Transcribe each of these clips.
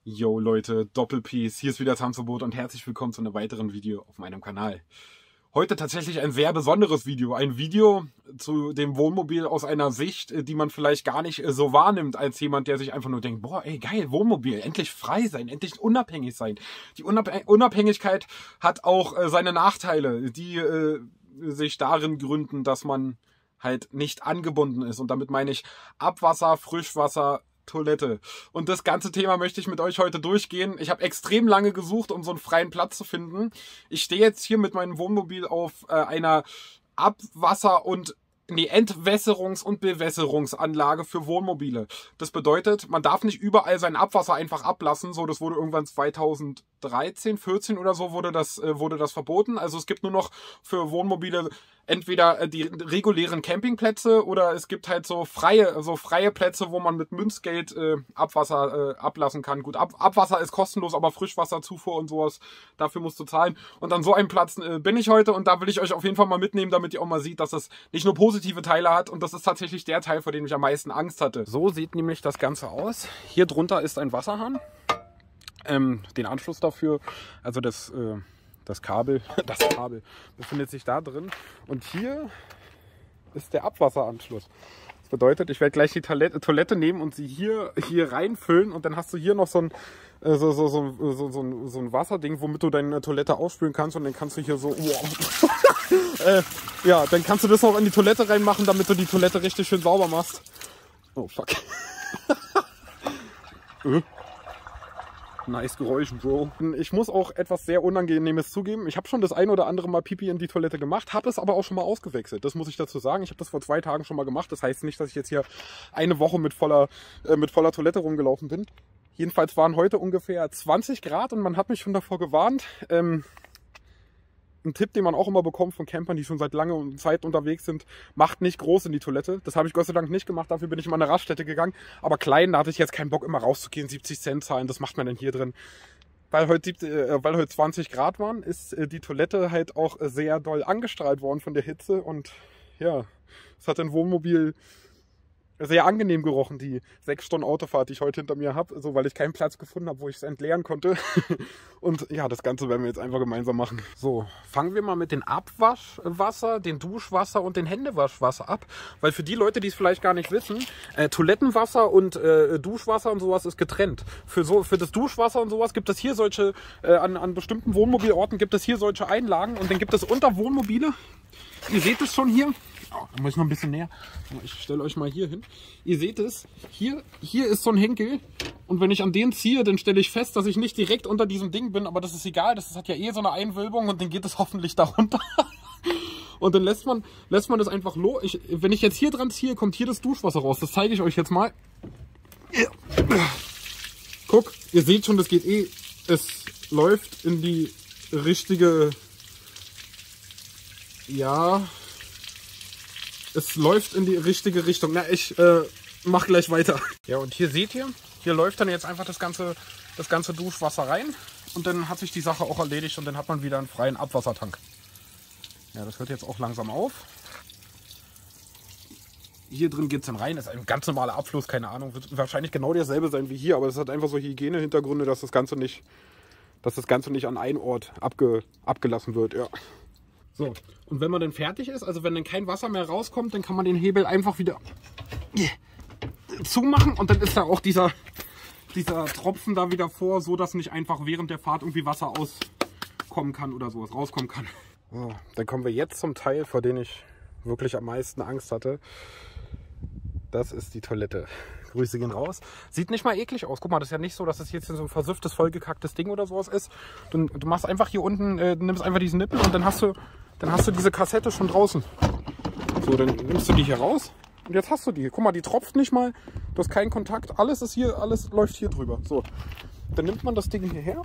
Yo Leute, Doppelpiece, hier ist wieder Tanzverbot und herzlich willkommen zu einem weiteren Video auf meinem Kanal. Heute tatsächlich ein sehr besonderes Video. Ein Video zu dem Wohnmobil aus einer Sicht, die man vielleicht gar nicht so wahrnimmt als jemand, der sich einfach nur denkt, boah ey geil, Wohnmobil, endlich frei sein, endlich unabhängig sein. Die Unabhängigkeit hat auch seine Nachteile, die sich darin gründen, dass man halt nicht angebunden ist. Und damit meine ich Abwasser, Frischwasser, Toilette. Und das ganze Thema möchte ich mit euch heute durchgehen. Ich habe extrem lange gesucht, um so einen freien Platz zu finden. Ich stehe jetzt hier mit meinem Wohnmobil auf einer Abwasser- und Entwässerungs- und Bewässerungsanlage für Wohnmobile. Das bedeutet, man darf nicht überall sein Abwasser einfach ablassen. So, das wurde irgendwann 2013, 14 oder so wurde das verboten. Also es gibt nur noch für Wohnmobile entweder die regulären Campingplätze oder es gibt halt so freie Plätze, wo man mit Münzgeld Abwasser ablassen kann. Gut, Abwasser ist kostenlos, aber Frischwasserzufuhr und sowas, dafür musst du zahlen. Und an so einem Platz bin ich heute und da will ich euch auf jeden Fall mal mitnehmen, damit ihr auch mal seht, dass es nicht nur positive Teile hat und das ist tatsächlich der Teil, vor dem ich am meisten Angst hatte. So sieht nämlich das Ganze aus. Hier drunter ist ein Wasserhahn. Den Anschluss dafür, also das Kabel befindet sich da drin und hier ist der Abwasseranschluss. Das bedeutet, ich werde gleich die Toilette nehmen und sie hier reinfüllen und dann hast du hier noch so ein Wasserding, womit du deine Toilette ausspülen kannst und dann kannst du hier so, ja, dann kannst du das noch in die Toilette reinmachen, damit du die Toilette richtig schön sauber machst. Oh fuck. Nice Geräusch, Bro. Ich muss auch etwas sehr Unangenehmes zugeben. Ich habe schon das ein oder andere Mal Pipi in die Toilette gemacht, habe es aber auch schon mal ausgewechselt. Das muss ich dazu sagen. Ich habe das vor 2 Tagen schon mal gemacht. Das heißt nicht, dass ich jetzt hier eine Woche mit voller Toilette rumgelaufen bin. Jedenfalls waren heute ungefähr 20 Grad und man hat mich schon davor gewarnt. Ein Tipp, den man auch immer bekommt von Campern, die schon seit langer Zeit unterwegs sind, macht nicht groß in die Toilette. Das habe ich Gott sei Dank nicht gemacht, dafür bin ich mal in eine Raststätte gegangen. Aber klein, da hatte ich jetzt keinen Bock immer rauszugehen, 70 Cent zahlen, das macht man dann hier drin. Weil heute 20 Grad waren, ist die Toilette halt auch sehr doll angestrahlt worden von der Hitze. Und ja, es hat ein Wohnmobil sehr angenehm gerochen, die 6 Stunden Autofahrt, die ich heute hinter mir habe, so weil ich keinen Platz gefunden habe, wo ich es entleeren konnte. Und ja, das Ganze werden wir jetzt einfach gemeinsam machen. So, fangen wir mal mit dem Abwaschwasser, dem Duschwasser und dem Händewaschwasser ab. Weil für die Leute, die es vielleicht gar nicht wissen, Toilettenwasser und Duschwasser und sowas ist getrennt. Für das Duschwasser und sowas gibt es hier solche, an bestimmten Wohnmobilorten gibt es hier solche Einlagen und dann gibt es unter Wohnmobile, ihr seht es schon hier. Oh, da muss ich noch ein bisschen näher. Ich stelle euch mal hier hin. Ihr seht es, hier ist so ein Henkel. Und wenn ich an den ziehe, dann stelle ich fest, dass ich nicht direkt unter diesem Ding bin. Aber das ist egal, das hat ja eh so eine Einwölbung und dann geht es hoffentlich darunter. Und dann lässt man das einfach los. Wenn ich jetzt hier dran ziehe, kommt hier das Duschwasser raus. Das zeige ich euch jetzt mal. Guck, ihr seht schon, das geht eh. Es läuft in die richtige... Ja... Es läuft in die richtige Richtung. Na, ich mach gleich weiter. Ja, und hier seht ihr, hier läuft dann jetzt einfach das ganze Duschwasser rein. Und dann hat sich die Sache auch erledigt und dann hat man wieder einen freien Abwassertank. Ja, das hört jetzt auch langsam auf. Hier drin geht es dann rein. Das ist ein ganz normaler Abfluss, keine Ahnung. Wird wahrscheinlich genau derselbe sein wie hier, aber es hat einfach so Hygienehintergründe, dass das Ganze nicht an einen Ort abgelassen wird. Ja. So, und wenn man dann fertig ist, also wenn dann kein Wasser mehr rauskommt, dann kann man den Hebel einfach wieder zumachen und dann ist da auch dieser Tropfen da wieder vor, so dass nicht einfach während der Fahrt irgendwie Wasser auskommen kann oder sowas rauskommen kann. So, dann kommen wir jetzt zum Teil, vor dem ich wirklich am meisten Angst hatte. Das ist die Toilette. Grüße gehen raus. Sieht nicht mal eklig aus. Guck mal, das ist ja nicht so, dass es jetzt so ein versüfftes, vollgekacktes Ding oder sowas ist. Du machst einfach hier unten, nimmst einfach diesen Nippel und dann hast du diese Kassette schon draußen. So, dann nimmst du die hier raus und jetzt hast du die. Guck mal, die tropft nicht mal. Du hast keinen Kontakt. Alles läuft hier drüber. So, dann nimmt man das Ding hierher.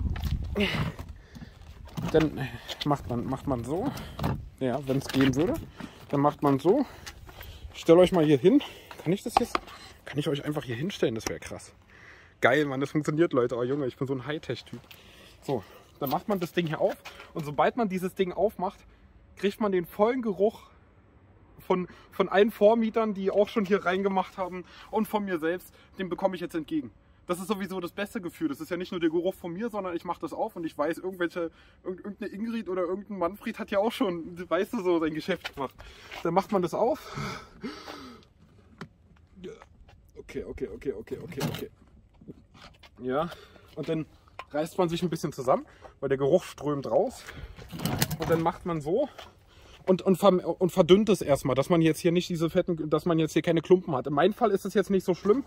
Dann macht man so. Ja, wenn es gehen würde. Dann macht man so. Ich stelle euch mal hier hin. Kann ich euch einfach hier hinstellen? Das wäre krass. Geil, Mann, das funktioniert, Leute. Oh Junge, ich bin so ein Hightech-Typ. So, dann macht man das Ding hier auf. Und sobald man dieses Ding aufmacht, kriegt man den vollen Geruch von allen Vormietern, die auch schon hier reingemacht haben und von mir selbst. Den bekomme ich jetzt entgegen. Das ist sowieso das beste Gefühl. Das ist ja nicht nur der Geruch von mir, sondern ich mache das auf und ich weiß, irgendeine Ingrid oder irgendein Manfred hat ja auch schon, weißt du, so sein Geschäft gemacht. Dann macht man das auf. Okay. Ja, und dann reißt man sich ein bisschen zusammen, weil der Geruch strömt raus. Und dann macht man so und verdünnt es erstmal, dass man jetzt hier nicht diese fetten, dass man jetzt hier keine Klumpen hat. In meinem Fall ist es jetzt nicht so schlimm.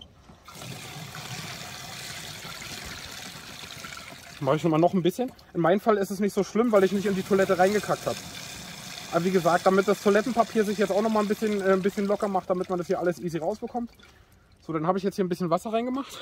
Mache ich noch ein bisschen. In meinem Fall ist es nicht so schlimm, weil ich nicht in die Toilette reingekackt habe. Aber wie gesagt, damit das Toilettenpapier sich jetzt auch noch mal ein bisschen locker macht, damit man das hier alles easy rausbekommt. So, dann habe ich jetzt hier ein bisschen Wasser reingemacht.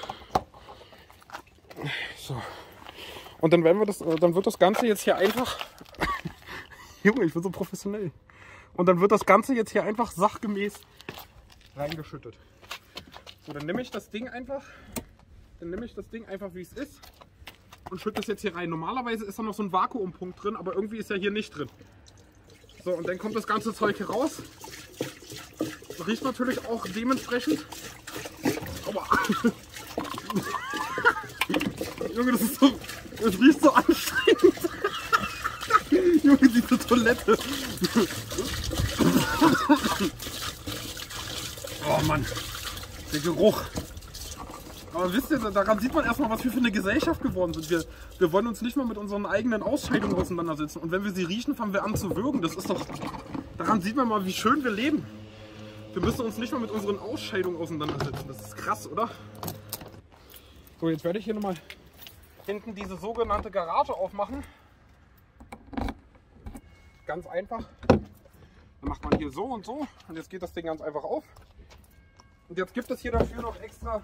So. Und dann wird das Ganze jetzt hier einfach... Junge, ich bin so professionell. Und dann wird das Ganze jetzt hier einfach sachgemäß reingeschüttet. So, dann nehme ich das Ding einfach, wie es ist und schütte es jetzt hier rein. Normalerweise ist da noch so ein Vakuumpunkt drin, aber irgendwie ist er hier nicht drin. So, und dann kommt das ganze Zeug hier raus. Riecht natürlich auch dementsprechend. Aua. Junge, das riecht so anstrengend. Junge, diese Toilette. Oh Mann, der Geruch. Aber wisst ihr, daran sieht man erstmal, was wir für eine Gesellschaft geworden sind. Wir wollen uns nicht mal mit unseren eigenen Ausscheidungen auseinandersetzen. Und wenn wir sie riechen, fangen wir an zu würgen. Das ist doch, daran sieht man mal, wie schön wir leben. Wir müssen uns nicht mal mit unseren Ausscheidungen auseinandersetzen. Das ist krass, oder? So, jetzt werde ich hier nochmal hinten diese sogenannte Garage aufmachen. Ganz einfach. Dann macht man hier so und so. Und jetzt geht das Ding ganz einfach auf. Und jetzt gibt es hier dafür noch extra...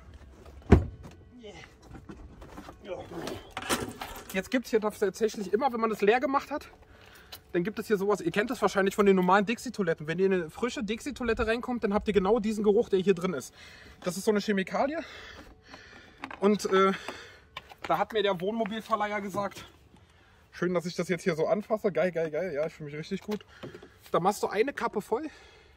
Jetzt gibt es hier tatsächlich immer, wenn man das leer gemacht hat, dann gibt es hier sowas, ihr kennt das wahrscheinlich von den normalen Dixie-Toiletten. Wenn ihr in eine frische Dixie-Toilette reinkommt, dann habt ihr genau diesen Geruch, der hier drin ist. Das ist so eine Chemikalie. Und da hat mir der Wohnmobilverleiher gesagt, schön, dass ich das jetzt hier so anfasse. Geil. Ja, ich fühle mich richtig gut. Da machst du eine Kappe voll.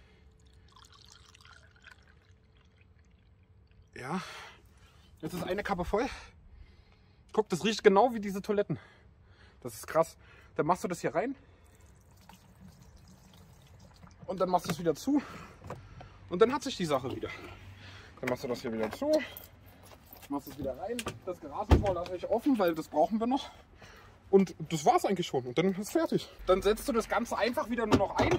Ja, jetzt ist eine Kappe voll. Guck, das riecht genau wie diese Toiletten. Das ist krass. Dann machst du das hier rein. Und dann machst du es wieder zu. Und dann hat sich die Sache wieder. Dann machst du das hier wieder zu. Machst es wieder rein. Das Garagentor lasse ich offen, weil das brauchen wir noch. Und das war es eigentlich schon. Und dann ist es fertig. Dann setzt du das Ganze einfach wieder nur noch ein.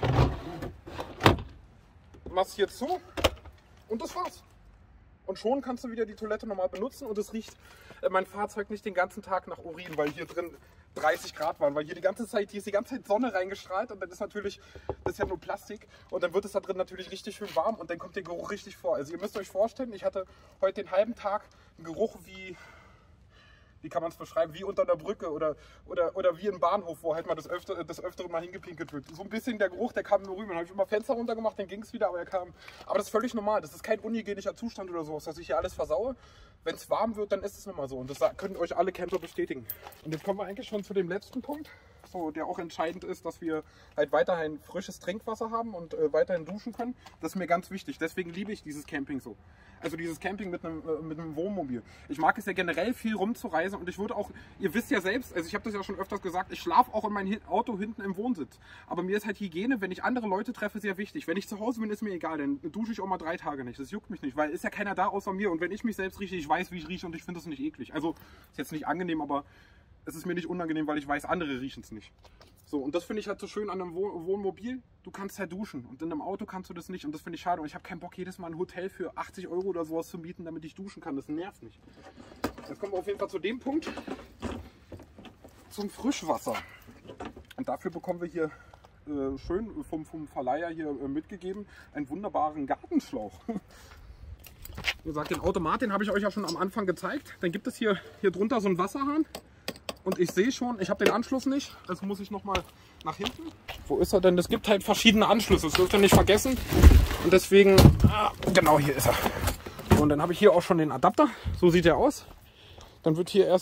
Machst hier zu. Und das war's. Und schon kannst du wieder die Toilette normal benutzen und es riecht mein Fahrzeug nicht den ganzen Tag nach Urin, weil hier drin 30 Grad waren, weil hier ist die ganze Zeit Sonne reingestrahlt und dann ist natürlich, das ist ja nur Plastik und dann wird es da drin natürlich richtig schön warm und dann kommt der Geruch richtig vor. Also ihr müsst euch vorstellen, ich hatte heute den halben Tag einen Geruch wie kann man es beschreiben, wie unter einer Brücke oder wie im Bahnhof, wo halt mal das Öfteren mal hingepinkelt wird. So ein bisschen der Geruch, der kam nur rüber. Dann habe ich immer Fenster runtergemacht, dann ging es wieder, aber er kam. Aber das ist völlig normal, das ist kein unhygienischer Zustand oder sowas, dass ich hier alles versaue. Wenn es warm wird, dann ist es nun mal so und das können euch alle Camper bestätigen. Und jetzt kommen wir eigentlich schon zu dem letzten Punkt, so, der auch entscheidend ist, dass wir halt weiterhin frisches Trinkwasser haben und weiterhin duschen können. Das ist mir ganz wichtig, deswegen liebe ich dieses Camping so. Also dieses Camping mit einem Wohnmobil. Ich mag es ja generell viel rumzureisen und ich würde auch, ihr wisst ja selbst, also ich habe das ja schon öfters gesagt, ich schlafe auch in meinem Auto hinten im Wohnsitz. Aber mir ist halt Hygiene, wenn ich andere Leute treffe, sehr wichtig. Wenn ich zu Hause bin, ist mir egal, dann dusche ich auch mal 3 Tage nicht. Das juckt mich nicht, weil ist ja keiner da außer mir und wenn ich mich selbst rieche, ich weiß, wie ich rieche und ich finde das nicht eklig. Also ist jetzt nicht angenehm, aber es ist mir nicht unangenehm, weil ich weiß, andere riechen es nicht. So, und das finde ich halt so schön an einem Wohnmobil. Du kannst halt duschen und in einem Auto kannst du das nicht und das finde ich schade. Und ich habe keinen Bock, jedes Mal ein Hotel für 80 € oder sowas zu mieten, damit ich duschen kann. Das nervt mich. Jetzt kommen wir auf jeden Fall zu dem Punkt, zum Frischwasser. Und dafür bekommen wir hier schön vom Verleiher hier mitgegeben einen wunderbaren Gartenschlauch. Wie gesagt, den Automat, den habe ich euch ja schon am Anfang gezeigt. Dann gibt es hier drunter so einen Wasserhahn. Und ich sehe schon, ich habe den Anschluss nicht, also muss ich nochmal nach hinten. Wo ist er denn? Es gibt halt verschiedene Anschlüsse, das dürft ihr nicht vergessen. Und deswegen, genau hier ist er. Und dann habe ich hier auch schon den Adapter, so sieht er aus. Dann wird hier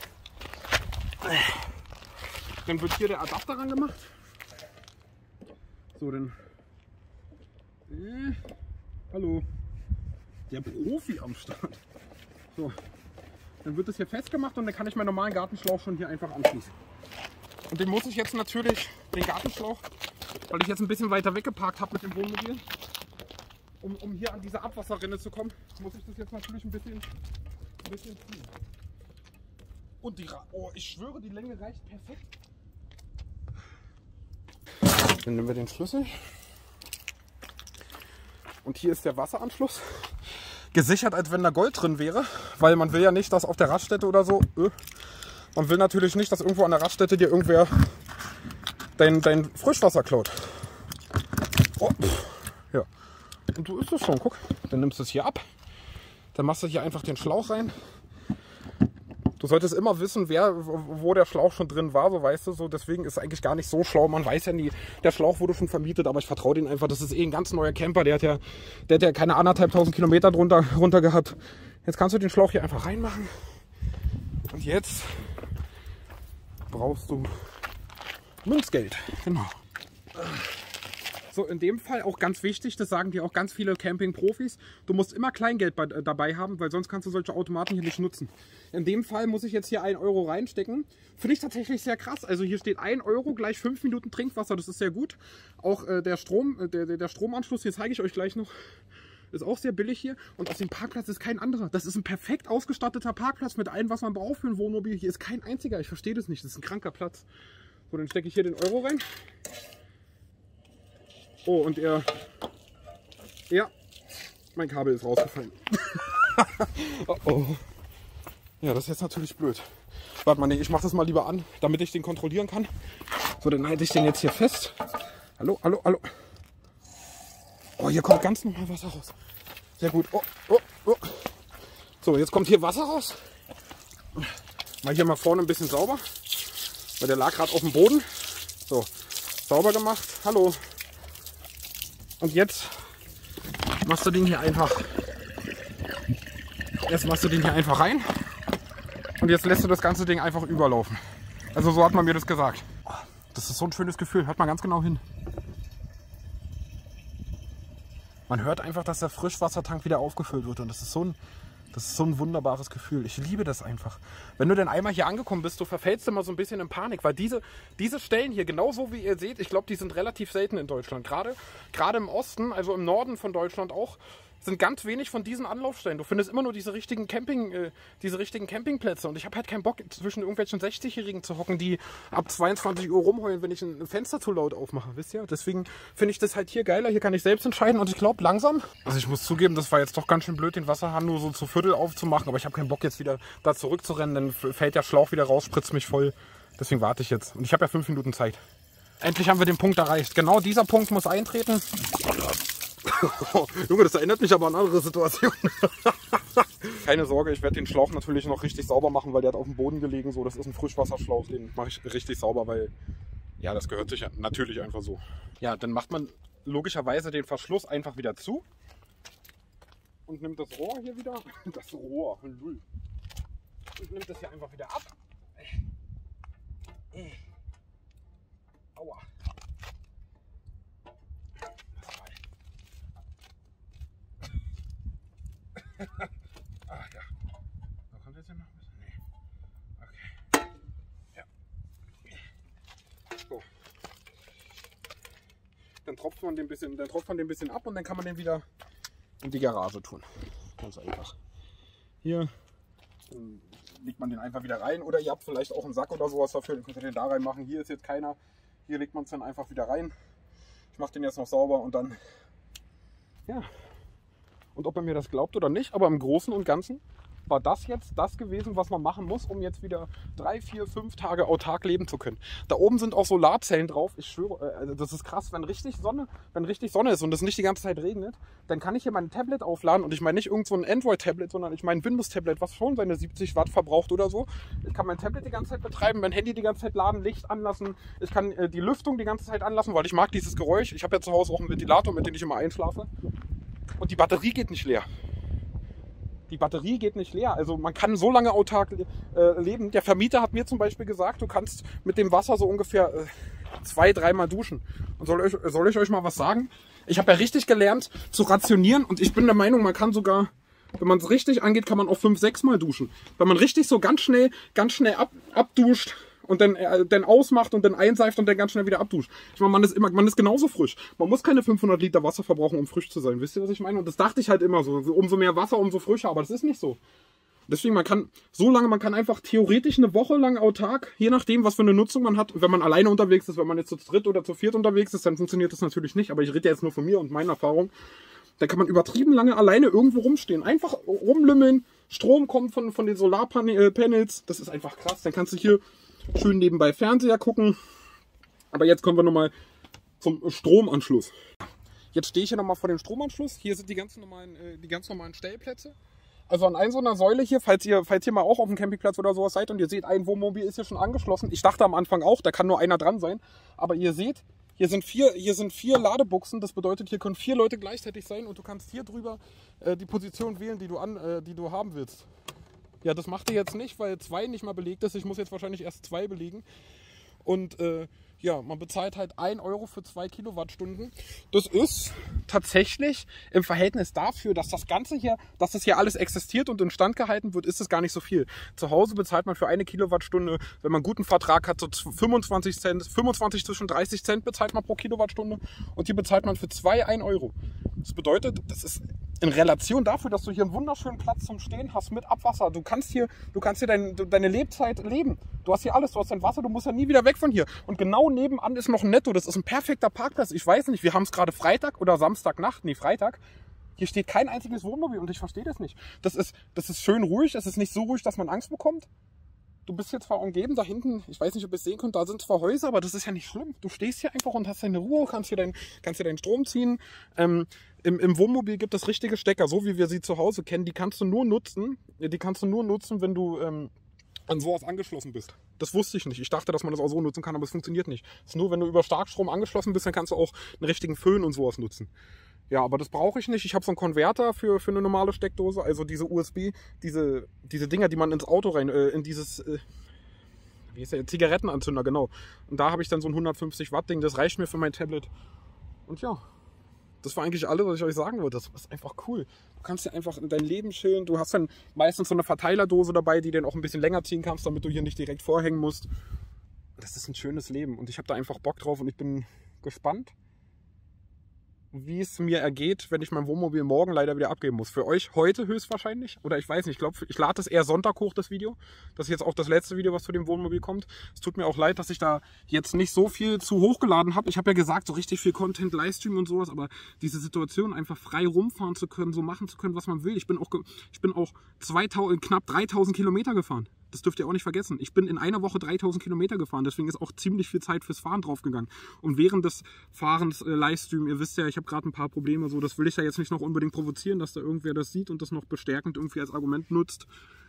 der Adapter ran gemacht. So, dann, hallo, der Profi am Start. So, Dann wird das hier festgemacht und dann kann ich meinen normalen Gartenschlauch schon hier einfach anschließen. Und den muss ich jetzt natürlich, den Gartenschlauch, weil ich jetzt ein bisschen weiter weggeparkt habe mit dem Wohnmobil, um hier an diese Abwasserrinne zu kommen, muss ich das jetzt natürlich ein bisschen ziehen. Und ich schwöre, die Länge reicht perfekt. Dann nehmen wir den Schlüssel. Und hier ist der Wasseranschluss. Gesichert, als wenn da Gold drin wäre, weil man will ja nicht, dass auf der Raststätte oder so, man will natürlich nicht, dass irgendwo an der Raststätte dir irgendwer dein Frischwasser klaut. Oh, ja. Und so ist es schon, guck. Dann nimmst du es hier ab, dann machst du hier einfach den Schlauch rein. Du solltest immer wissen, wo der Schlauch schon drin war, so weißt du, so deswegen ist es eigentlich gar nicht so schlau. Man weiß ja nie, der Schlauch wurde schon vermietet, aber ich vertraue den einfach. Das ist ein ganz neuer Camper, der hat ja keine 1.500 Kilometer runter gehabt. Jetzt kannst du den Schlauch hier einfach reinmachen. Und jetzt brauchst du Münzgeld. Genau. So, in dem Fall auch ganz wichtig, das sagen dir auch ganz viele Camping-Profis, du musst immer Kleingeld dabei haben, weil sonst kannst du solche Automaten hier nicht nutzen. In dem Fall muss ich jetzt hier 1 Euro reinstecken. Finde ich tatsächlich sehr krass. Also hier steht 1 Euro gleich 5 Minuten Trinkwasser, das ist sehr gut. Auch der Stromanschluss, hier zeige ich euch gleich noch, ist auch sehr billig hier. Und auf dem Parkplatz ist kein anderer. Das ist ein perfekt ausgestatteter Parkplatz mit allem, was man braucht für ein Wohnmobil. Hier ist kein einziger, ich verstehe das nicht, das ist ein kranker Platz. So, dann stecke ich hier den Euro rein. Oh, und ja, mein Kabel ist rausgefallen. Oh, oh. Ja, das ist jetzt natürlich blöd. Warte mal, nee, ich mache das mal lieber an, damit ich den kontrollieren kann. So, dann halte ich den jetzt hier fest. Hallo, hallo, hallo. Oh, hier kommt ganz normal Wasser raus. Sehr gut. Oh, oh, oh. So, jetzt kommt hier Wasser raus. Mal hier mal vorne ein bisschen sauber. Weil der lag gerade auf dem Boden. So, sauber gemacht. Hallo. Und jetzt machst du den hier einfach. Jetzt machst du den hier einfach rein. Und jetzt lässt du das ganze Ding einfach überlaufen. Also so hat man mir das gesagt. Das ist so ein schönes Gefühl. Hört mal ganz genau hin. Man hört einfach, dass der Frischwassertank wieder aufgefüllt wird. Und das ist so ein wunderbares Gefühl. Ich liebe das einfach. Wenn du dann einmal hier angekommen bist, du verfällst immer so ein bisschen in Panik, weil diese Stellen hier, genauso wie ihr seht, ich glaube, die sind relativ selten in Deutschland. Gerade im Osten, also im Norden von Deutschland auch, sind ganz wenig von diesen Anlaufstellen. Du findest immer nur diese richtigen Campingplätze. Und ich habe halt keinen Bock, zwischen irgendwelchen 60-Jährigen zu hocken, die ab 22 Uhr rumheulen, wenn ich ein Fenster zu laut aufmache. Wisst ihr? Deswegen finde ich das halt hier geiler. Hier kann ich selbst entscheiden. Und ich glaube langsam, also ich muss zugeben, das war jetzt doch ganz schön blöd, den Wasserhahn nur so zu Viertel aufzumachen. Aber ich habe keinen Bock, jetzt wieder da zurückzurennen. Dann fällt der Schlauch wieder raus, spritzt mich voll. Deswegen warte ich jetzt. Und ich habe ja 5 Minuten Zeit. Endlich haben wir den Punkt erreicht. Genau dieser Punkt muss eintreten. Junge, das erinnert mich aber an andere Situationen. Keine Sorge, ich werde den Schlauch natürlich noch richtig sauber machen, weil der hat auf dem Boden gelegen. So, das ist ein Frischwasserschlauch, den mache ich richtig sauber, weil ja, das gehört sich ja natürlich einfach so. Ja, dann macht man logischerweise den Verschluss einfach wieder zu und nimmt das Rohr hier wieder. Das Rohr, Lul. Und nimmt das hier einfach wieder ab. Aua. Ah ja. So, kommt jetzt hier noch ein bisschen? Nee. Okay. Ja. So. Dann tropft man den ein bisschen ab und dann kann man den wieder in die Garage tun. Ganz einfach. Hier legt man den einfach wieder rein oder ihr habt vielleicht auch einen Sack oder sowas dafür, dann könnt ihr den da rein machen. Hier ist jetzt keiner. Hier legt man es dann einfach wieder rein. Ich mache den jetzt noch sauber und dann ja. Und ob er mir das glaubt oder nicht, aber im Großen und Ganzen war das jetzt das gewesen, was man machen muss, um jetzt wieder 3, 4, 5 Tage autark leben zu können. Da oben sind auch Solarzellen drauf. Ich schwöre, also das ist krass, wenn richtig Sonne ist und es nicht die ganze Zeit regnet, dann kann ich hier mein Tablet aufladen und ich meine nicht irgend so ein Android-Tablet, sondern ich meine ein Windows-Tablet, was schon seine 70 Watt verbraucht oder so. Ich kann mein Tablet die ganze Zeit betreiben, mein Handy die ganze Zeit laden, Licht anlassen. Ich kann die Lüftung die ganze Zeit anlassen, weil ich mag dieses Geräusch. Ich habe ja zu Hause auch einen Ventilator, mit dem ich immer einschlafe. Und die Batterie geht nicht leer. Die Batterie geht nicht leer. Also man kann so lange autark leben. Der Vermieter hat mir zum Beispiel gesagt, du kannst mit dem Wasser so ungefähr 2-, 3-mal duschen. Und soll ich euch mal was sagen? Ich habe ja richtig gelernt zu rationieren und ich bin der Meinung, man kann sogar wenn man es richtig angeht, kann man auch 5, 6 Mal duschen. Wenn man richtig so ganz schnell abduscht und dann ausmacht und dann einseift und dann ganz schnell wieder abduscht. Ich meine, man ist genauso frisch. Man muss keine 500 Liter Wasser verbrauchen, um frisch zu sein. Wisst ihr, was ich meine? Und das dachte ich halt immer so. Umso mehr Wasser, umso frischer. Aber das ist nicht so. Deswegen, man kann einfach theoretisch eine Woche lang autark, je nachdem, was für eine Nutzung man hat. Wenn man alleine unterwegs ist, wenn man jetzt zu dritt oder zu viert unterwegs ist, dann funktioniert das natürlich nicht. Aber ich rede jetzt nur von mir und meiner Erfahrung. Da kann man übertrieben lange alleine irgendwo rumstehen. Einfach rumlümmeln. Strom kommt von den Solarpanels. Das ist einfach krass. Dann kannst du hier schön nebenbei Fernseher gucken. Aber jetzt kommen wir nochmal zum Stromanschluss. Jetzt stehe ich hier nochmal vor dem Stromanschluss. Hier sind die ganz normalen Stellplätze. Also an so einer Säule hier, falls ihr mal auch auf dem Campingplatz oder sowas seid und ihr seht, ein Wohnmobil ist hier schon angeschlossen. Ich dachte am Anfang auch, da kann nur einer dran sein. Aber ihr seht, hier sind 4 Ladebuchsen. Das bedeutet, hier können 4 Leute gleichzeitig sein und du kannst hier drüber die Position wählen, die du haben willst. Ja, das macht ihr jetzt nicht, weil 2 nicht mal belegt ist. Ich muss jetzt wahrscheinlich erst 2 belegen. Und ja, man bezahlt halt 1 Euro für 2 Kilowattstunden. Das ist tatsächlich im Verhältnis dafür, dass das hier alles existiert und instand gehalten wird, ist es gar nicht so viel. Zu Hause bezahlt man für 1 Kilowattstunde, wenn man einen guten Vertrag hat, so 25 zwischen 30 Cent bezahlt man pro Kilowattstunde. Und hier bezahlt man für 2 1 Euro. Das bedeutet, das ist in Relation dafür, dass du hier einen wunderschönen Platz zum Stehen hast mit Abwasser. Du kannst hier deine Lebzeit leben. Du hast hier alles, du hast dein Wasser, du musst ja nie wieder weg von hier. Und genau nebenan ist noch ein Netto. Das ist ein perfekter Parkplatz. Ich weiß nicht, wir haben es gerade Freitag oder Samstagnacht. Nee, Freitag. Hier steht kein einziges Wohnmobil und ich verstehe das nicht. Das ist schön ruhig. Es ist nicht so ruhig, dass man Angst bekommt. Du bist jetzt zwar umgeben, da hinten, ich weiß nicht, ob ihr es sehen könnt, da sind zwar Häuser, aber das ist ja nicht schlimm. Du stehst hier einfach und hast deine Ruhe, kannst hier deinen Strom ziehen. Im Wohnmobil gibt es richtige Stecker, so wie wir sie zu Hause kennen. Die kannst du nur nutzen, wenn du an sowas angeschlossen bist. Das wusste ich nicht. Ich dachte, dass man das auch so nutzen kann, aber es funktioniert nicht. Es ist nur, wenn du über Starkstrom angeschlossen bist, dann kannst du auch einen richtigen Föhn und sowas nutzen. Ja, aber das brauche ich nicht. Ich habe so einen Konverter für eine normale Steckdose, also diese USB, diese Dinger, die man ins Auto rein, in dieses, wie ist der, Zigarettenanzünder, genau. Und da habe ich dann so ein 150 Watt Ding, das reicht mir für mein Tablet. Und ja, das war eigentlich alles, was ich euch sagen wollte. Das ist einfach cool. Du kannst ja einfach in dein Leben chillen. Du hast dann meistens so eine Verteilerdose dabei, die den auch ein bisschen länger ziehen kannst, damit du hier nicht direkt vorhängen musst. Das ist ein schönes Leben und ich habe da einfach Bock drauf und ich bin gespannt, wie es mir ergeht, wenn ich mein Wohnmobil morgen leider wieder abgeben muss. Für euch heute höchstwahrscheinlich. Oder ich weiß nicht, ich glaube, ich lade das eher Sonntag hoch, das Video. Das ist jetzt auch das letzte Video, was zu dem Wohnmobil kommt. Es tut mir auch leid, dass ich da jetzt nicht so viel zu hochgeladen habe. Ich habe ja gesagt, so richtig viel Content, Livestream und sowas, aber diese Situation, einfach frei rumfahren zu können, so machen zu können, was man will. Ich bin auch knapp 3000 Kilometer gefahren. Das dürft ihr auch nicht vergessen. Ich bin in einer Woche 3000 Kilometer gefahren, deswegen ist auch ziemlich viel Zeit fürs Fahren draufgegangen. Und während des Fahrens Livestream, ihr wisst ja, ich habe gerade ein paar Probleme, so, das will ich ja jetzt nicht noch unbedingt provozieren, dass da irgendwer das sieht und das noch bestärkend irgendwie als Argument nutzt.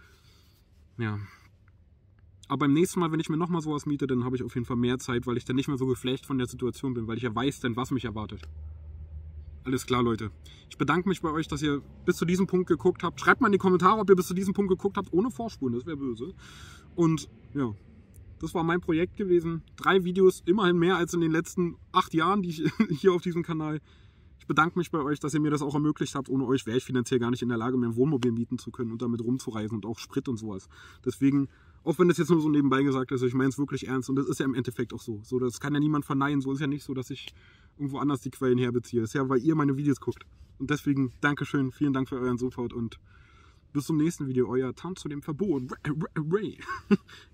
Ja. Aber beim nächsten Mal, wenn ich mir nochmal sowas miete, dann habe ich auf jeden Fall mehr Zeit, weil ich dann nicht mehr so geflasht von der Situation bin, weil ich ja weiß denn, was mich erwartet. Alles klar, Leute. Ich bedanke mich bei euch, dass ihr bis zu diesem Punkt geguckt habt. Schreibt mal in die Kommentare, ob ihr bis zu diesem Punkt geguckt habt, ohne Vorspulen, das wäre böse. Und ja, das war mein Projekt gewesen. 3 Videos, immerhin mehr als in den letzten 8 Jahren, die ich hier auf diesem Kanal. Ich bedanke mich bei euch, dass ihr mir das auch ermöglicht habt. Ohne euch wäre ich finanziell gar nicht in der Lage, mir ein Wohnmobil mieten zu können und damit rumzureisen und auch Sprit und sowas. Deswegen, auch wenn das jetzt nur so nebenbei gesagt ist, ich meine es wirklich ernst und das ist ja im Endeffekt auch so. Das kann ja niemand verneinen. So ist ja nicht so, dass ich irgendwo anders die Quellen herbeziehe. Das ist ja, weil ihr meine Videos guckt. Und deswegen, Dankeschön, vielen Dank für euren Support und bis zum nächsten Video. Euer Tanz zu dem Verbot. Ray.